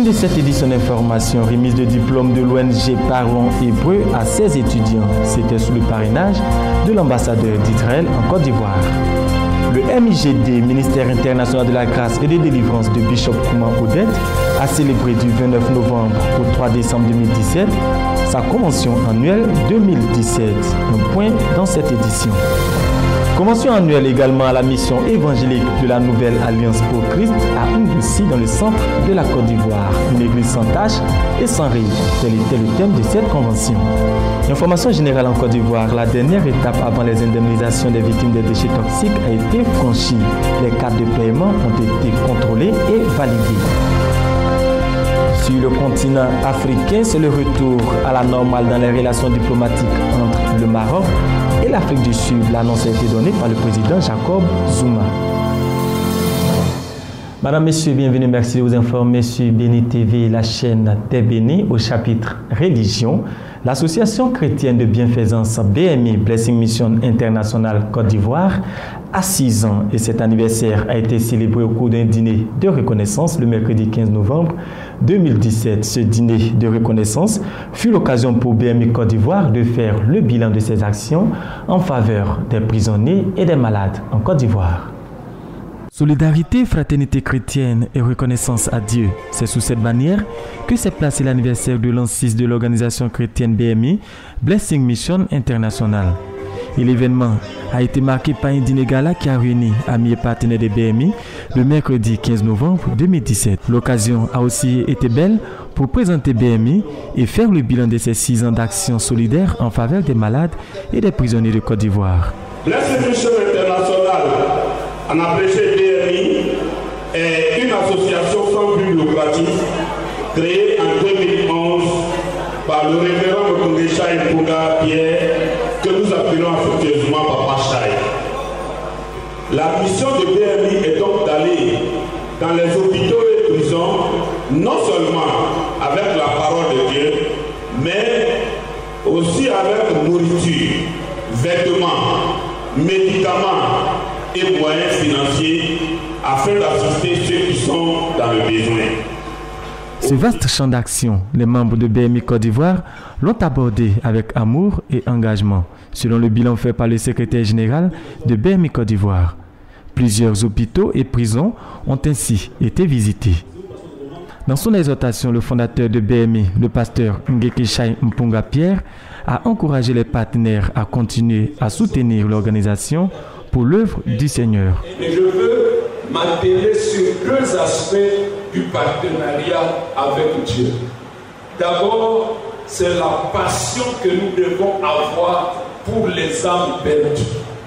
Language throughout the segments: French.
de cette édition d'information, remise de diplôme de l'ONG Parlons Hébreu à 16 étudiants. C'était sous le parrainage de l'ambassadeur d'Israël en Côte d'Ivoire. Le MIGD, Ministère international de la grâce et de délivrance de Bishop Kouman Odette, a célébré du 29 novembre au 3 décembre 2017 sa convention annuelle 2017. Un point dans cette édition. Convention annuelle également à la mission évangélique de la Nouvelle Alliance pour Christ à Ngoussi dans le centre de la Côte d'Ivoire. Une église sans tache et sans ride. Tel était le thème de cette convention. Information générale en Côte d'Ivoire, la dernière étape avant les indemnisations des victimes des déchets toxiques a été franchie. Les cartes de paiement ont été contrôlées et validées. Sur le continent africain, c'est le retour à la normale dans les relations diplomatiques entre le Maroc et l'Afrique du Sud. L'annonce a été donnée par le président Jacob Zuma. Madame, Messieurs, bienvenue. Merci de vous informer sur Béni TV, la chaîne des bénis au chapitre Religion. L'association chrétienne de bienfaisance BMI, Blessing Mission International Côte d'Ivoire, a 6 ans et cet anniversaire a été célébré au cours d'un dîner de reconnaissance le mercredi 15 novembre 2017. Ce dîner de reconnaissance fut l'occasion pour BMI Côte d'Ivoire de faire le bilan de ses actions en faveur des prisonniers et des malades en Côte d'Ivoire. Solidarité, fraternité chrétienne et reconnaissance à Dieu. C'est sous cette manière que s'est placé l'anniversaire de l'an 6 de l'organisation chrétienne BMI, Blessing Mission International. Et l'événement a été marqué par un dîner gala qui a réuni amis et partenaires de BMI le mercredi 15 novembre 2017. L'occasion a aussi été belle pour présenter BMI et faire le bilan de ses 6 ans d'action solidaire en faveur des malades et des prisonniers de Côte d'Ivoire. Blessing Mission International, en apprécié BMI, est une association sans but lucratif créée en 2011 par le révérend Mokonde Chai Mpunga Pierre, que nous appelons affectueusement Papa Chai. La mission de BMI est donc d'aller dans les hôpitaux et prisons, non seulement avec la parole de Dieu, mais aussi avec nourriture, vêtements, médicaments et moyens financiers afin d'assister ceux qui sont dans le besoin. Ce vaste champ d'action, les membres de BMI Côte d'Ivoire l'ont abordé avec amour et engagement, selon le bilan fait par le secrétaire général de BMI Côte d'Ivoire. Plusieurs hôpitaux et prisons ont ainsi été visités. Dans son exhortation, le fondateur de BMI, le pasteur Ngeke Chai Mpunga Pierre, a encouragé les partenaires à continuer à soutenir l'organisation pour l'œuvre du Seigneur. Et je veux m'atteler sur 2 aspects du partenariat avec Dieu. D'abord, c'est la passion que nous devons avoir pour les âmes perdues,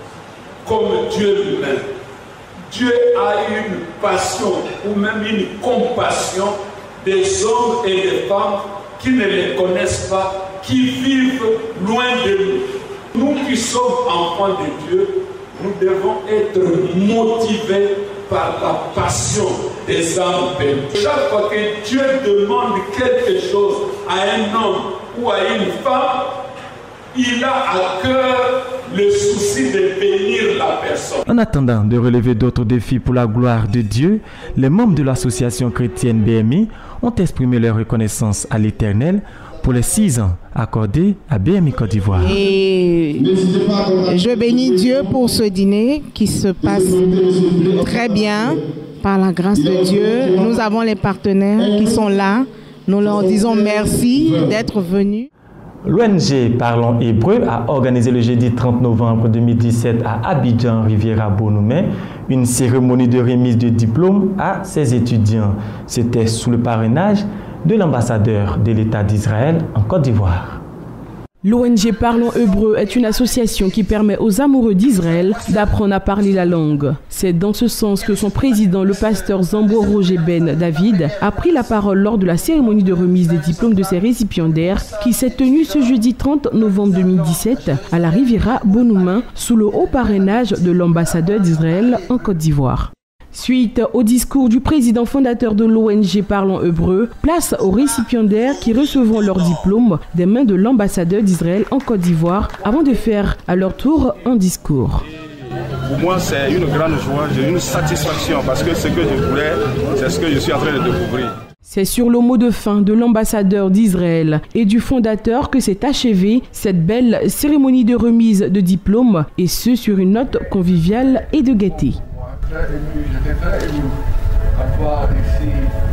comme Dieu lui-même. Dieu a une passion ou même une compassion des hommes et des femmes qui ne les connaissent pas, qui vivent loin de nous. Nous qui sommes enfants de Dieu, nous devons être motivés par la passion des âmes perdues. Chaque fois que Dieu demande quelque chose à un homme ou à une femme, il a à cœur le souci de bénir la personne. En attendant de relever d'autres défis pour la gloire de Dieu, les membres de l'association chrétienne BMI ont exprimé leur reconnaissance à l'Éternel pour les 6 ans accordés à BMI Côte d'Ivoire. Et je bénis Dieu pour ce dîner qui se passe très bien par la grâce de Dieu. Nous avons les partenaires qui sont là. Nous leur disons merci d'être venus. L'ONG Parlons Hébreu a organisé le jeudi 30 novembre 2017 à Abidjan, Riviera Bonoumé, une cérémonie de remise de diplôme à ses étudiants. C'était sous le parrainage de l'ambassadeur de l'État d'Israël en Côte d'Ivoire. L'ONG Parlons Hébreu est une association qui permet aux amoureux d'Israël d'apprendre à parler la langue. C'est dans ce sens que son président, le pasteur Zambo Roger Ben David, a pris la parole lors de la cérémonie de remise des diplômes de ses récipiendaires qui s'est tenue ce jeudi 30 novembre 2017 à la Riviera Bonoumé sous le haut parrainage de l'ambassadeur d'Israël en Côte d'Ivoire. Suite au discours du président fondateur de l'ONG Parlons Hébreu, place aux récipiendaires qui recevront leur diplôme des mains de l'ambassadeur d'Israël en Côte d'Ivoire avant de faire à leur tour un discours. Pour moi, c'est une grande joie, j'ai une satisfaction parce que ce que je voulais, c'est ce que je suis en train de découvrir. C'est sur le mot de fin de l'ambassadeur d'Israël et du fondateur que s'est achevée cette belle cérémonie de remise de diplôme, et ce sur une note conviviale et de gaieté. J'étais très ému à voir ici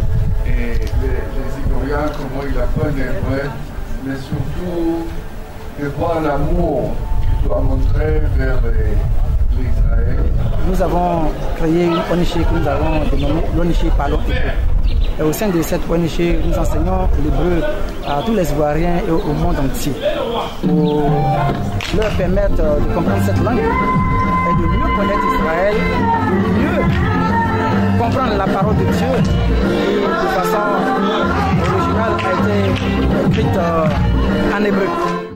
les Ivoiriens, comment ils apprennent les vrais, mais surtout de voir l'amour qu'ils doivent montrer vers l'Israël. Nous avons créé une ONG que nous avons dénommée l'ONG Parlons Hébreu. Et au sein de cette ONG, nous enseignons l'hébreu à tous les Ivoiriens et au monde entier pour leur permettre de comprendre cette langue et de mieux connaître Israël, de mieux comprendre la parole de Dieu qui de façon originale a été écrite en hébreu.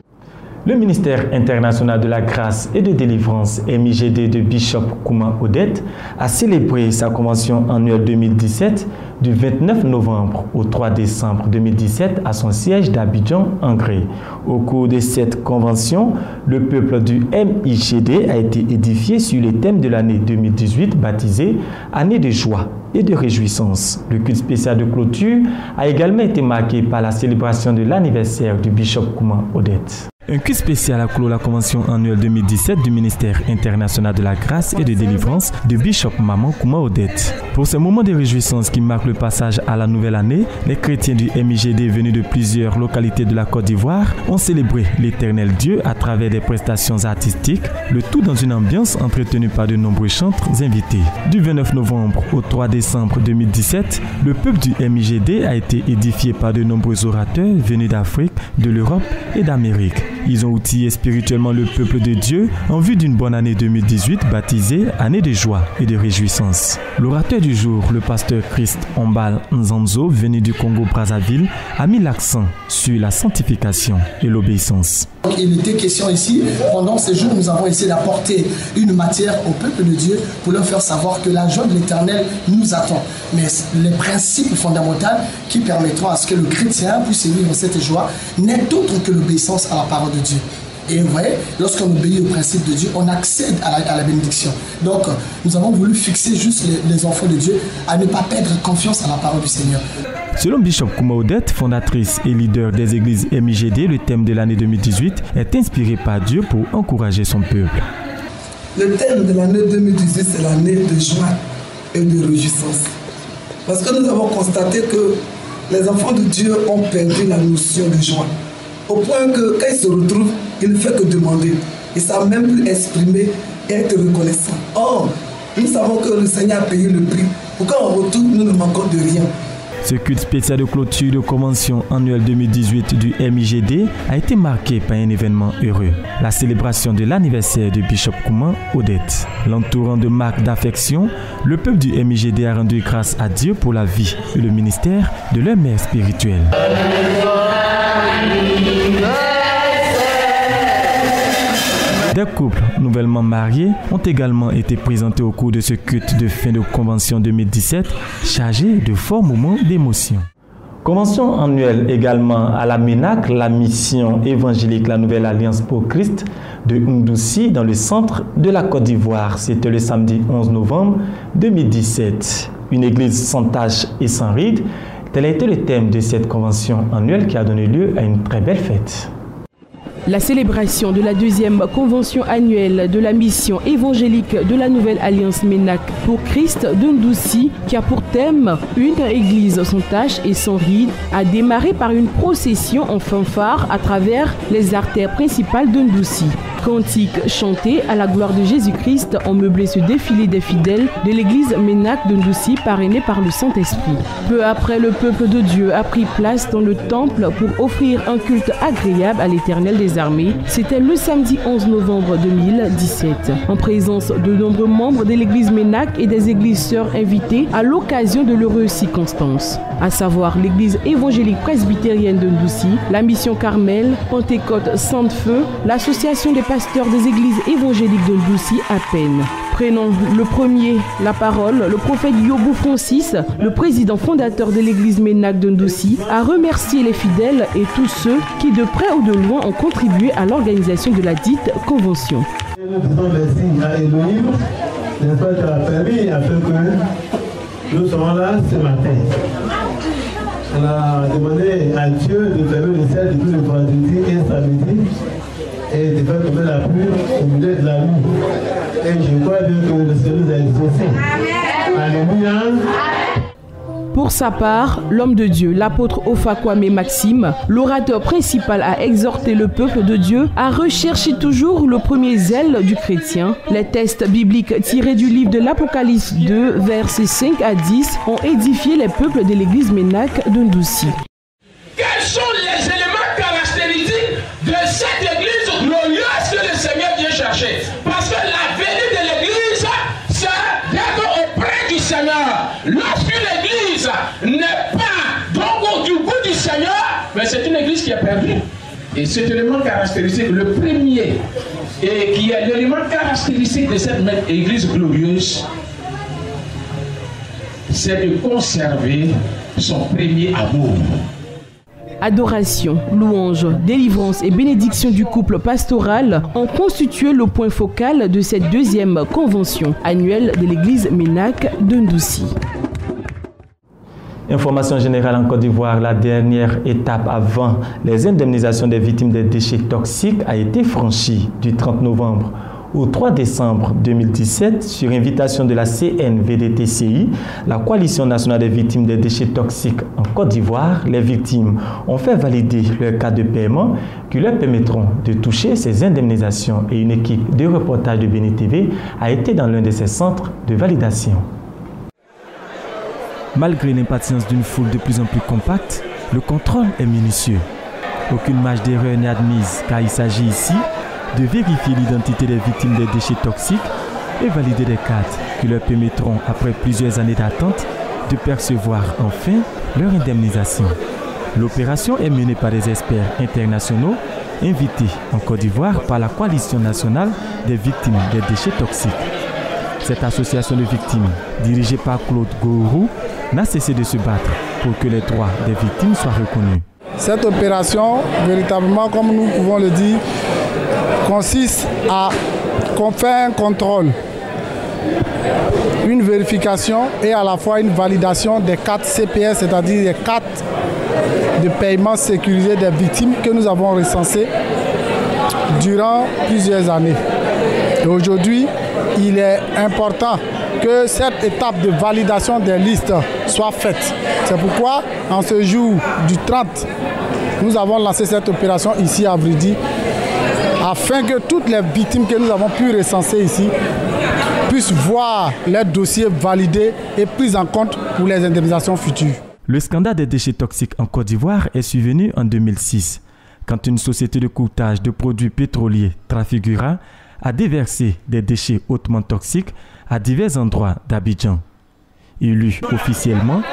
Le ministère international de la grâce et de délivrance MIGD de Bishop Kouma Odette a célébré sa convention annuelle 2017 du 29 novembre au 3 décembre 2017 à son siège d'Abidjan, en Gré. Au cours de cette convention, le peuple du MIGD a été édifié sur les thèmes de l'année 2018 baptisé « Année de joie et de réjouissance ». Le culte spécial de clôture a également été marqué par la célébration de l'anniversaire du Bishop Kouma Odette. Un culte spécial a clos la convention annuelle 2017 du ministère international de la grâce et de délivrance de Bishop Maman Kouma Odette. Pour ce moment de réjouissance qui marque le passage à la nouvelle année, les chrétiens du MIGD venus de plusieurs localités de la Côte d'Ivoire ont célébré l'Éternel Dieu à travers des prestations artistiques, le tout dans une ambiance entretenue par de nombreux chantres invités. Du 29 novembre au 3 décembre 2017, le peuple du MIGD a été édifié par de nombreux orateurs venus d'Afrique, de l'Europe et d'Amérique. Ils ont outillé spirituellement le peuple de Dieu en vue d'une bonne année 2018 baptisée Année de joie et de réjouissance. L'orateur du jour, le pasteur Christ Ombal Nzanzo, venu du Congo-Brazzaville, a mis l'accent sur la sanctification et l'obéissance. Il était question ici, pendant ces jours, nous avons essayé d'apporter une matière au peuple de Dieu pour leur faire savoir que la joie de l'Éternel nous attend. Mais les principes fondamentaux qui permettront à ce que le chrétien puisse vivre cette joie n'est autre que l'obéissance à la parole de Dieu. Et vous voyez, lorsqu'on obéit au principe de Dieu, on accède à la bénédiction. Donc, nous avons voulu fixer juste les enfants de Dieu à ne pas perdre confiance à la parole du Seigneur. Selon Bishop Kouma Odette, fondatrice et leader des églises MIGD, le thème de l'année 2018 est inspiré par Dieu pour encourager son peuple. Le thème de l'année 2018, c'est l'année de joie et de réjouissance. Parce que nous avons constaté que les enfants de Dieu ont perdu la notion de joie. Au point que quand ils se retrouvent, ils ne font que demander. Ils ne savent même plus exprimer et être reconnaissants. Or, nous savons que le Seigneur a payé le prix. Pour qu'en retour, nous ne manquons de rien. Ce culte spécial de clôture de convention annuelle 2018 du MIGD a été marqué par un événement heureux, la célébration de l'anniversaire de Bishop Kouma Odette. L'entourant de marques d'affection, le peuple du MIGD a rendu grâce à Dieu pour la vie et le ministère de leur mère spirituelle. Des couples nouvellement mariés ont également été présentés au cours de ce culte de fin de convention 2017, chargé de forts moments d'émotion. Convention annuelle également à la MENAC, la mission évangélique La Nouvelle Alliance pour Christ de Ndoussi dans le centre de la Côte d'Ivoire. C'était le samedi 11 novembre 2017. Une église sans tache et sans rides, tel a été le thème de cette convention annuelle qui a donné lieu à une très belle fête. La célébration de la deuxième convention annuelle de la mission évangélique de la Nouvelle Alliance MENAC pour Christ de Ndoussi, qui a pour thème une église sans tache et sans rides, a démarré par une procession en fanfare à travers les artères principales de Ndoussi. Cantiques chantés à la gloire de Jésus-Christ ont meublé ce défilé des fidèles de l'église MENAC de Ndoussi parrainé par le Saint-Esprit. Peu après, le peuple de Dieu a pris place dans le temple pour offrir un culte agréable à l'Éternel des armées. C'était le samedi 11 novembre 2017. En présence de nombreux membres de l'église MENAC et des églises sœurs invitées à l'occasion de l'heureuse circonstance, à savoir l'église évangélique presbytérienne de Ndoussi, la mission Carmel, Pentecôte Sainte-Feu, l'association des pasteurs des églises évangéliques de Ndoussi à peine. Prenons le premier la parole, le prophète Yobou Francis, le président fondateur de l'église MENAC de Ndoussi, a remercié les fidèles et tous ceux qui de près ou de loin ont contribué à l'organisation de la dite convention. Nous faisons les signes à Elohim, n'est-ce pas, qui a permis afin que nous soyons là ce matin. on a demandé à Dieu de fermer le ciel depuis le vendredi et samedi et de faire tomber la pluie au milieu de la nuit. Et je crois bien que le Seigneur nous a exaucé. Alléluia. Pour sa part, l'homme de Dieu, l'apôtre Ofakwame Maxime, l'orateur principal, a exhorté le peuple de Dieu à rechercher toujours le premier zèle du chrétien. Les textes bibliques tirés du livre de l'Apocalypse 2, versets 5 à 10, ont édifié les peuples de l'église Ménac de Ndouci. Quels sont les éléments caractéristiques de cette église glorieuse que le Seigneur vient chercher? Parce que la venue de l'église, c'est d'être auprès du Seigneur. Lorsque l'église n'est pas donc du goût du Seigneur, mais c'est une église qui est perdue. Et cet élément caractéristique, le premier, et qui est l'élément caractéristique de cette église glorieuse, c'est de conserver son premier amour. Adoration, louange, délivrance et bénédiction du couple pastoral ont constitué le point focal de cette deuxième convention annuelle de l'église Ménac de Ndouci. Information générale en Côte d'Ivoire, la dernière étape avant les indemnisations des victimes des déchets toxiques a été franchie du 30 novembre au 3 décembre 2017 sur invitation de la CNVDTCI, la Coalition nationale des victimes des déchets toxiques en Côte d'Ivoire. Les victimes ont fait valider leur cas de paiement qui leur permettront de toucher ces indemnisations et une équipe de reportage de Béni TV a été dans l'un de ces centres de validation. Malgré l'impatience d'une foule de plus en plus compacte, le contrôle est minutieux. Aucune marge d'erreur n'est admise car il s'agit ici de vérifier l'identité des victimes des déchets toxiques et valider des cartes qui leur permettront, après plusieurs années d'attente, de percevoir enfin leur indemnisation. L'opération est menée par des experts internationaux invités en Côte d'Ivoire par la Coalition nationale des victimes des déchets toxiques. Cette association de victimes, dirigée par Claude Gourou, n'a cessé de se battre pour que les droits des victimes soient reconnus. Cette opération, véritablement, comme nous pouvons le dire, consiste à faire un contrôle, une vérification et à la fois une validation des cartes CPS, c'est-à-dire des cartes de paiement sécurisées des victimes que nous avons recensées durant plusieurs années. Et aujourd'hui, il est important que cette étape de validation des listes soit faite. C'est pourquoi, en ce jour du 30, nous avons lancé cette opération ici à Vridi, afin que toutes les victimes que nous avons pu recenser ici puissent voir leur dossier validé et pris en compte pour les indemnisations futures. Le scandale des déchets toxiques en Côte d'Ivoire est survenu en 2006, quand une société de courtage de produits pétroliers, Trafigura, a déversé des déchets hautement toxiques à divers endroits d'Abidjan. Il eut officiellement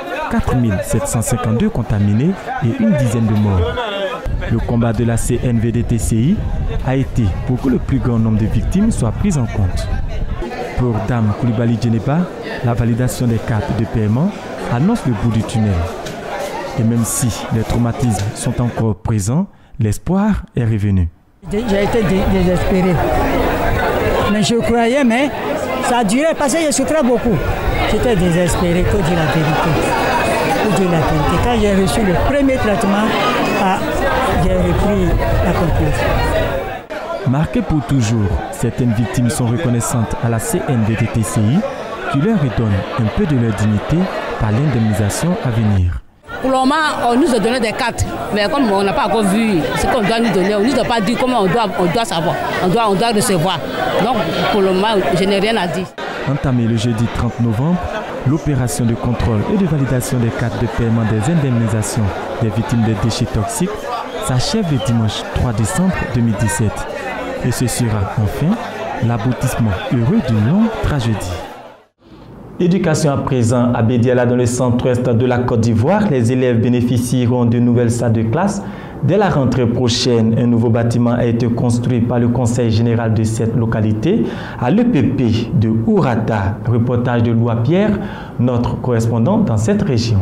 4752 contaminés et une dizaine de morts. Le combat de la CNVDTCI a été pour que le plus grand nombre de victimes soient prises en compte. Pour Dame Koulibaly Djeneba, la validation des cartes de paiement annonce le bout du tunnel. Et même si les traumatismes sont encore présents, l'espoir est revenu. J'ai été désespéré. Mais je croyais, mais ça a duré parce que je souffrais beaucoup. J'étais désespéré, faut dire la vérité. Faut dire la vérité. Quand j'ai reçu le premier traitement, j'ai repris la confiance. Marquées pour toujours, certaines victimes sont reconnaissantes à la CNVDTCI qui leur redonne un peu de leur dignité par l'indemnisation à venir. Pour le moment, on nous a donné des cartes, mais comme on n'a pas encore vu ce qu'on doit nous donner, on ne nous a pas dit comment on doit savoir, on doit recevoir. Donc pour le moment, je n'ai rien à dire. Entamé le jeudi 30 novembre, l'opération de contrôle et de validation des cartes de paiement des indemnisations des victimes des déchets toxiques s'achève le dimanche 3 décembre 2017. Et ce sera enfin l'aboutissement heureux d'une longue tragédie. Éducation à présent à Bédiala dans le centre-ouest de la Côte d'Ivoire. Les élèves bénéficieront de nouvelles salles de classe. Dès la rentrée prochaine, un nouveau bâtiment a été construit par le conseil général de cette localité à l'EPP de Ourata. Reportage de Louis Pierre, notre correspondant dans cette région.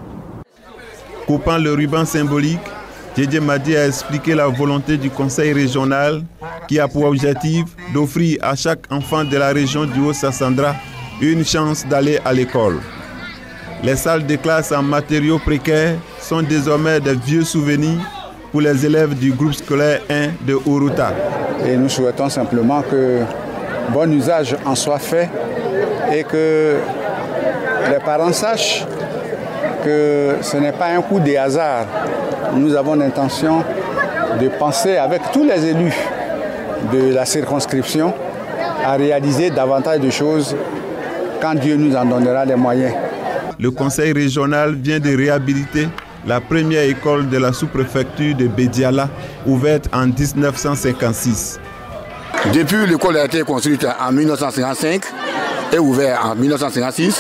Coupant le ruban symbolique, Djedje Madi a expliqué la volonté du conseil régional qui a pour objectif d'offrir à chaque enfant de la région du Haut-Sassandra une chance d'aller à l'école. Les salles de classe en matériaux précaires sont désormais des vieux souvenirs pour les élèves du groupe scolaire 1 de Uruta. Et nous souhaitons simplement que bon usage en soit fait et que les parents sachent que ce n'est pas un coup de hasard. Nous avons l'intention de penser avec tous les élus de la circonscription à réaliser davantage de choses quand Dieu nous en donnera les moyens. Le conseil régional vient de réhabiliter la première école de la sous-préfecture de Bédiala, ouverte en 1956. Depuis l'école a été construite en 1955 et ouverte en 1956,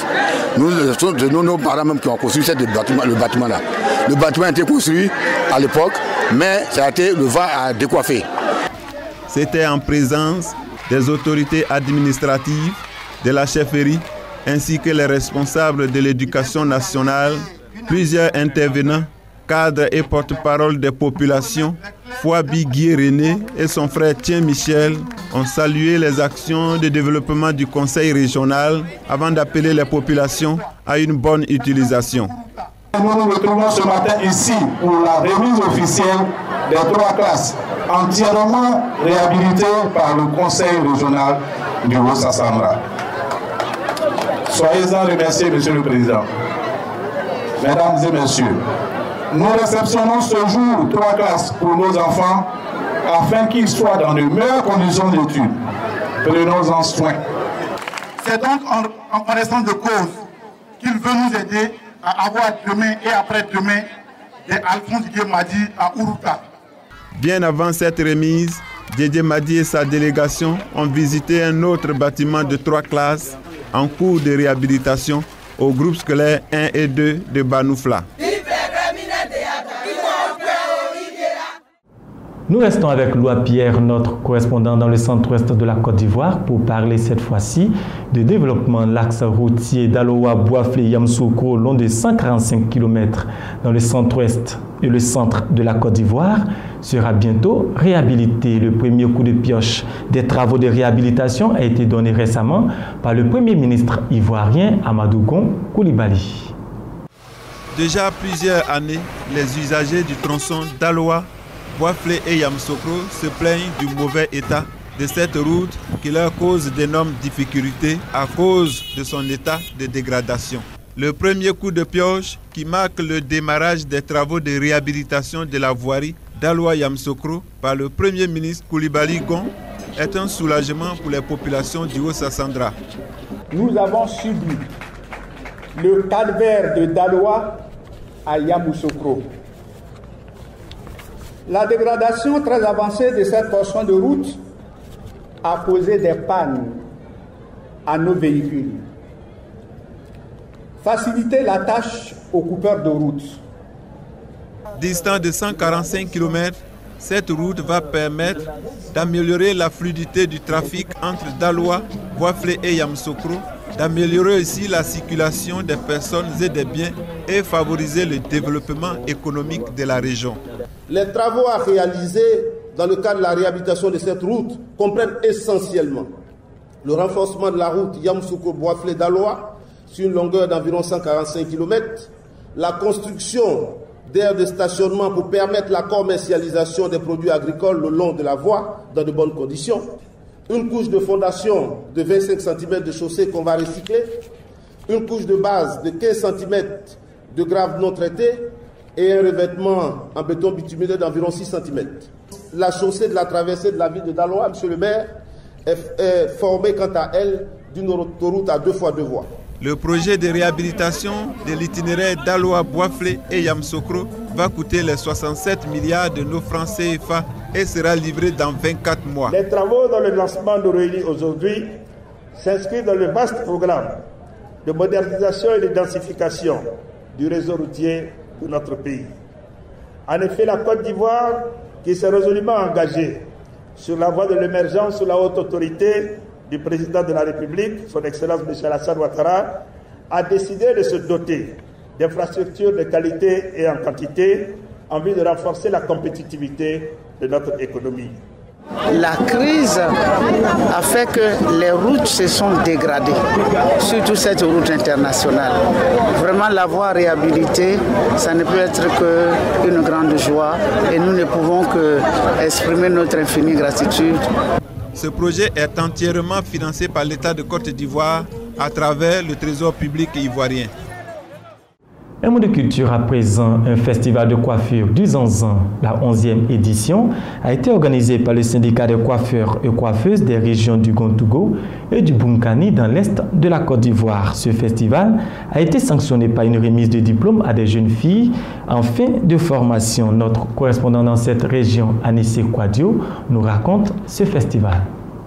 nos parents même qui ont construit le bâtiment-là. Le bâtiment a été construit à l'époque, mais le vent a décoiffé. C'était en présence des autorités administratives, de la chefferie, ainsi que les responsables de l'éducation nationale, plusieurs intervenants, cadres et porte-parole des populations, Fouabi Guy René et son frère Tien Michel ont salué les actions de développement du conseil régional avant d'appeler les populations à une bonne utilisation. Nous nous retrouvons ce matin ici pour la remise officielle des 3 classes entièrement réhabilitées par le conseil régional du Haut-Sassandra. Soyez-en remerciés, Monsieur le Président. Mesdames et Messieurs, nous réceptionnons ce jour 3 classes pour nos enfants afin qu'ils soient dans de meilleures conditions d'études. Prenons-en soin. C'est donc en connaissance de cause qu'il veut nous aider à avoir demain et après-demain des Alphonse Didier Madi à Uruta. Bien avant cette remise, Didier Madi et sa délégation ont visité un autre bâtiment de 3 classes en cours de réhabilitation au groupe scolaire 1 et 2 de Banoufla. Nous restons avec Louis Pierre, notre correspondant dans le centre-ouest de la Côte d'Ivoire, pour parler cette fois-ci de développement l'axe routier d'Aloa-Boaflé-Yamsoukro long de 145 km dans le centre-ouest et le centre de la Côte d'Ivoire sera bientôt réhabilité. Le premier coup de pioche des travaux de réhabilitation a été donné récemment par le Premier ministre ivoirien Amadou Gon Coulibaly. Déjà plusieurs années, les usagers du tronçon d'Aloa, Boaflé et Yamsoukro se plaignent du mauvais état de cette route qui leur cause d'énormes difficultés à cause de son état de dégradation. Le premier coup de pioche qui marque le démarrage des travaux de réhabilitation de la voirie d'Aloa-Yamsoukro par le Premier ministre Coulibaly Gon est un soulagement pour les populations du Haut-Sassandra. Nous avons subi le calvaire de Daloa à Yamoussoukro. La dégradation très avancée de cette portion de route a causé des pannes à nos véhicules. Faciliter la tâche aux coupeurs de route. Distant de 145 km, cette route va permettre d'améliorer la fluidité du trafic entre Daloa, Boaflé et Yamsoukro, d'améliorer aussi la circulation des personnes et des biens et favoriser le développement économique de la région. Les travaux à réaliser dans le cadre de la réhabilitation de cette route comprennent essentiellement le renforcement de la route Yamsoukro-Boaflé-Daloa sur une longueur d'environ 145 km, la construction d'aires de stationnement pour permettre la commercialisation des produits agricoles le long de la voie dans de bonnes conditions, une couche de fondation de 25 cm de chaussée qu'on va recycler, une couche de base de 15 cm de graves non traités et un revêtement en béton bitumineux d'environ 6 cm. La chaussée de la traversée de la ville de Daloa, monsieur le maire, est formée quant à elle d'une autoroute à 2 fois 2 voies. Le projet de réhabilitation de l'itinéraire d'Aloa, Boaflé et Yamsoukro va coûter les 67 milliards de nos francs CFA et sera livré dans 24 mois. Les travaux dont le lancement nous réunit aujourd'hui s'inscrivent dans le vaste programme de modernisation et de densification du réseau routier de notre pays. En effet, la Côte d'Ivoire, qui s'est résolument engagée sur la voie de l'émergence sous la haute autorité du président de la République, son Excellence M. Alassane Ouattara, a décidé de se doter d'infrastructures de qualité et en quantité en vue de renforcer la compétitivité de notre économie. La crise a fait que les routes se sont dégradées, surtout cette route internationale. Vraiment, l'avoir réhabilitée, ça ne peut être qu'une grande joie et nous ne pouvons que exprimer notre infinie gratitude. Ce projet est entièrement financé par l'État de Côte d'Ivoire à travers le Trésor public ivoirien. Un mot de culture à présent, un festival de coiffure du Zanzan, la 11e édition, a été organisé par le syndicat des coiffeurs et coiffeuses des régions du Gontougo et du Bunkani dans l'est de la Côte d'Ivoire. Ce festival a été sanctionné par une remise de diplôme à des jeunes filles en fin de formation. Notre correspondant dans cette région, Anissé Kouadio, nous raconte ce festival.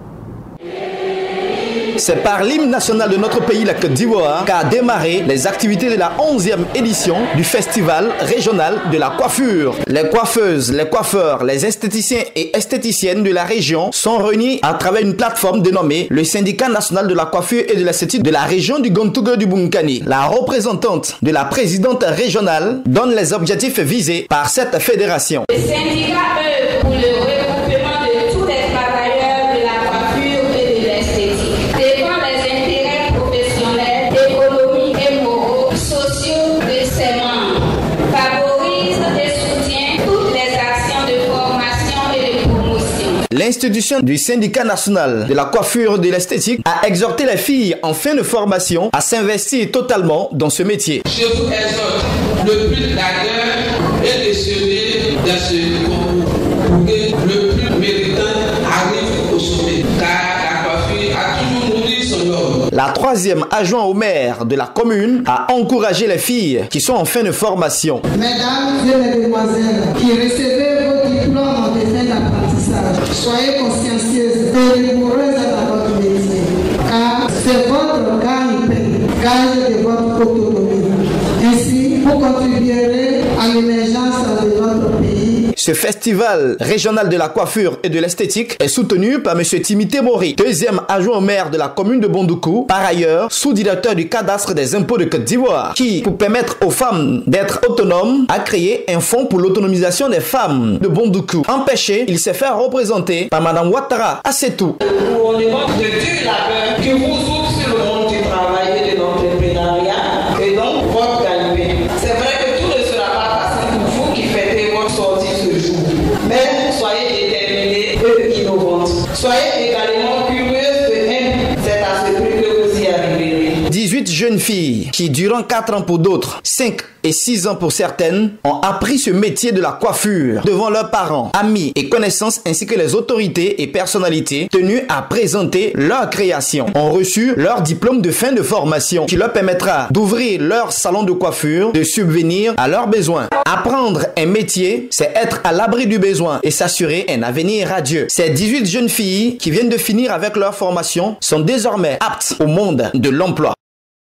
C'est par l'hymne national de notre pays, la Côte d'Ivoire, qu'a démarré les activités de la 11e édition du Festival régional de la coiffure. Les coiffeuses, les coiffeurs, les esthéticiens et esthéticiennes de la région sont réunis à travers une plateforme dénommée le Syndicat national de la coiffure et de l'esthétique de la région du Gontougo du Bunkani. La représentante de la présidente régionale donne les objectifs visés par cette fédération. Le syndicat œuvre pour le regroupement de tous les travailleurs de la coiffure et de l'esthétique. Défend les intérêts professionnels, économiques et moraux, sociaux de ses membres. Favorise et soutient toutes les actions de formation et de promotion. L'institution du syndicat national de la coiffure et de l'esthétique a exhorté les filles en fin de formation à s'investir totalement dans ce métier. Je vous exhorte le plus d'ardeur et de sérieux dans ce concours pour que le plus méritant arrive au sommet. Car la coiffure a toujours nourri son homme. La troisième adjointe au maire de la commune a encouragé les filles qui sont en fin de formation. Mesdames et mesdemoiselles qui recevez vos diplômes en fin d'apprentissage, soyez consciencieuses et rigoureuses dans votre métier, car c'est votre gagne-pain, gage de votre autonomie. Ainsi, vous contribuerez à l'émergence de notre pays. Ce festival régional de la coiffure et de l'esthétique est soutenu par M. Timité Bori, deuxième adjoint au maire de la commune de Bondoukou, par ailleurs sous-directeur du cadastre des impôts de Côte d'Ivoire, qui, pour permettre aux femmes d'être autonomes, a créé un fonds pour l'autonomisation des femmes de Bondoukou. Empêché, il s'est fait représenter par Mme Ouattara Assetou. On demande de dur labeur que vous ouvrez sur le monde du travail et de l'entrepreneuriat et donc votre gagne-pain. C'est vrai que tout ne sera pas facile pour vous qui fêtez votre sortie ce jour. Mais soyez déterminés et innovantes. Soyez également curieuses et c'est à ce prix que vous y arriverez. 18 jeunes filles qui, durant 4 ans pour d'autres, 5 et 6 ans pour certaines, ont appris ce métier de la coiffure devant leurs parents, amis et connaissances ainsi que les autorités et personnalités tenues à présenter leur création. Ont reçu leur diplôme de fin de formation qui leur permettra d'ouvrir leur salon de coiffure, de subvenir à leurs besoins. Apprendre un métier, c'est être à l'abri du besoin et s'assurer un avenir radieux. Ces 18 jeunes filles qui viennent de finir avec leur formation sont désormais aptes au monde de l'emploi.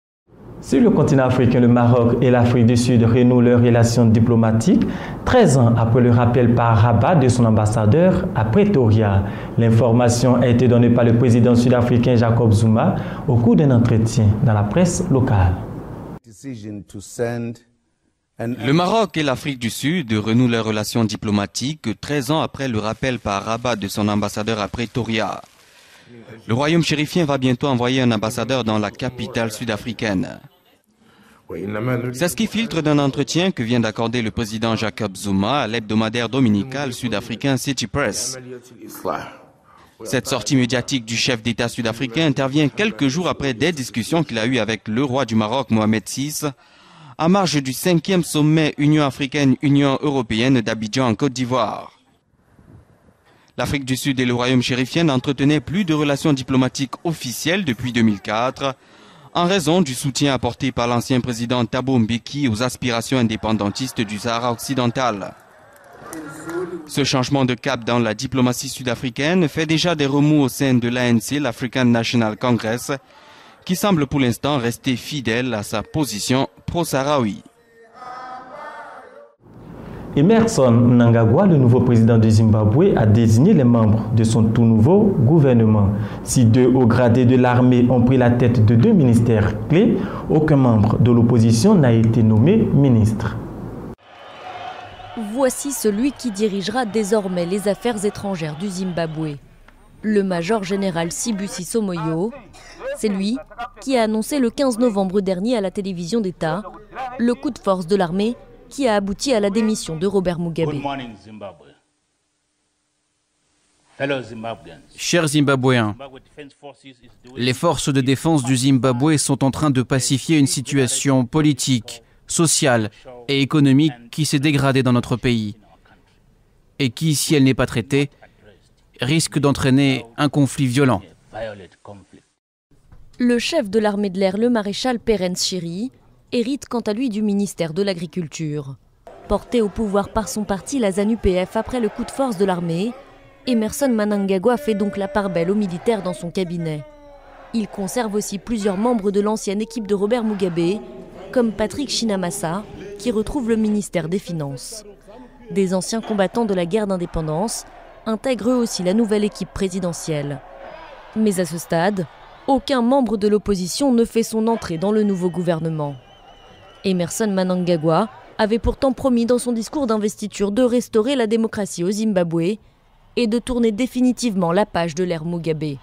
Sur le continent africain, le Maroc et l'Afrique du Sud renouent leurs relations diplomatiques 13 ans après le rappel par Rabat de son ambassadeur à Pretoria. L'information a été donnée par le président sud-africain Jacob Zuma au cours d'un entretien dans la presse locale. Le Maroc et l'Afrique du Sud renouent leurs relations diplomatiques 13 ans après le rappel par Rabat de son ambassadeur à Pretoria. Le royaume chérifien va bientôt envoyer un ambassadeur dans la capitale sud-africaine. C'est ce qui filtre d'un entretien que vient d'accorder le président Jacob Zuma à l'hebdomadaire dominical sud-africain City Press. Cette sortie médiatique du chef d'État sud-africain intervient quelques jours après des discussions qu'il a eues avec le roi du Maroc, Mohamed VI, à marge du 5e sommet Union africaine-Union européenne d'Abidjan en Côte d'Ivoire. L'Afrique du Sud et le royaume chérifien n'entretenaient plus de relations diplomatiques officielles depuis 2004, en raison du soutien apporté par l'ancien président Thabo Mbeki aux aspirations indépendantistes du Sahara occidental. Ce changement de cap dans la diplomatie sud-africaine fait déjà des remous au sein de l'ANC, l'African National Congress, qui semble pour l'instant rester fidèle à sa position pro-sahraoui. Emmerson Mnangagwa, le nouveau président du Zimbabwe, a désigné les membres de son tout nouveau gouvernement. Si 2 hauts gradés de l'armée ont pris la tête de 2 ministères clés, aucun membre de l'opposition n'a été nommé ministre. Voici celui qui dirigera désormais les affaires étrangères du Zimbabwe. Le major général Sibusi Somoyo, c'est lui qui a annoncé le 15 novembre dernier à la télévision d'État le coup de force de l'armée qui a abouti à la démission de Robert Mugabe. Chers Zimbabwéens, les forces de défense du Zimbabwe sont en train de pacifier une situation politique, sociale et économique qui s'est dégradée dans notre pays et qui, si elle n'est pas traitée, risque d'entraîner un conflit violent. Le chef de l'armée de l'air, le maréchal Perence Shiri, hérite quant à lui du ministère de l'Agriculture. Porté au pouvoir par son parti, la ZANU-PF, après le coup de force de l'armée, Emmerson Mnangagwa fait donc la part belle aux militaires dans son cabinet. Il conserve aussi plusieurs membres de l'ancienne équipe de Robert Mugabe, comme Patrick Chinamassa, qui retrouve le ministère des Finances. Des anciens combattants de la guerre d'indépendance intègrent eux aussi la nouvelle équipe présidentielle. Mais à ce stade, aucun membre de l'opposition ne fait son entrée dans le nouveau gouvernement. Emmerson Mnangagwa avait pourtant promis dans son discours d'investiture de restaurer la démocratie au Zimbabwe et de tourner définitivement la page de l'ère Mugabe.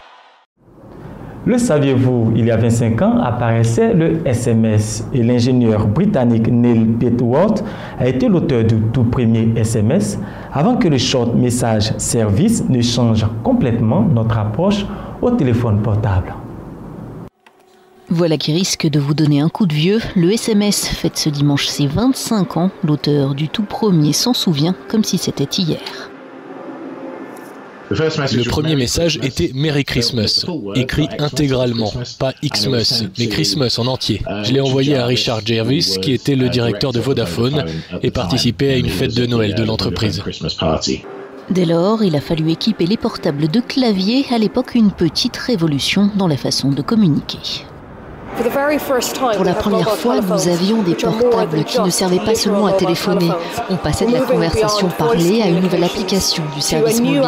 Le saviez-vous, il y a 25 ans apparaissait le SMS et l'ingénieur britannique Neil Petworth a été l'auteur du tout premier SMS avant que le Short Message Service ne change complètement notre approche au téléphone portable. Voilà qui risque de vous donner un coup de vieux. Le SMS fête ce dimanche ses 25 ans. L'auteur du tout premier s'en souvient comme si c'était hier. Le premier message était Merry Christmas, écrit intégralement, pas Xmas, mais Christmas en entier. Je l'ai envoyé à Richard Jervis, qui était le directeur de Vodafone et participait à une fête de Noël de l'entreprise. Dès lors, il a fallu équiper les portables de clavier, à l'époque une petite révolution dans la façon de communiquer. Pour la première fois, nous avions des portables qui ne servaient pas seulement à téléphoner. On passait de la conversation parlée à une nouvelle application du service mobile.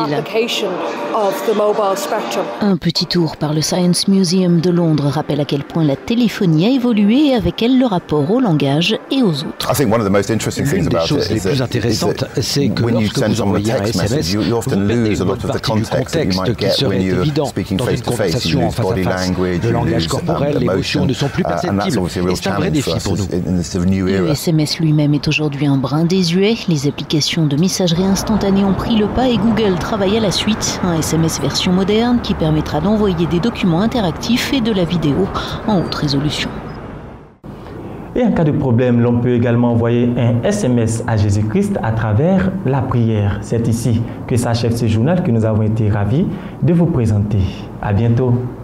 Un petit tour par le Science Museum de Londres rappelle à quel point la téléphonie a évolué et avec elle le rapport au langage et aux autres. L'une des choses les plus intéressantes, c'est que lorsque vous envoyez un SMS, vous perdez une bonne partie du contexte qui serait évident dans une conversation en face à face. Le langage corporel, l'émotion ne sont plus perceptibles et c'est un vrai défi pour nous. Le SMS lui-même est aujourd'hui un brin désuet. Les applications de messagerie instantanée ont pris le pas et Google travaille à la suite. Un SMS version moderne qui permettra d'envoyer des documents interactifs et de la vidéo en haute résolution. Et en cas de problème, l'on peut également envoyer un SMS à Jésus-Christ à travers la prière. C'est ici que s'achève ce journal que nous avons été ravis de vous présenter. À bientôt.